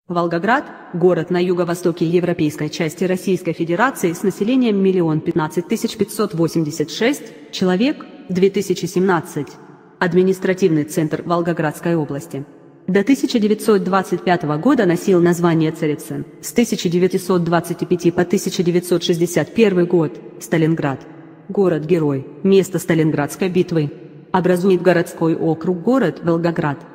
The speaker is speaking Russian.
Волгоград – город на юго-востоке европейской части Российской Федерации с населением 1 015 586 человек, 2017. Административный центр Волгоградской области. До 1925 года носил название Царицын, с 1925 по 1961 год – Сталинград. Город-герой, место Сталинградской битвы. Образует городской округ город Волгоград.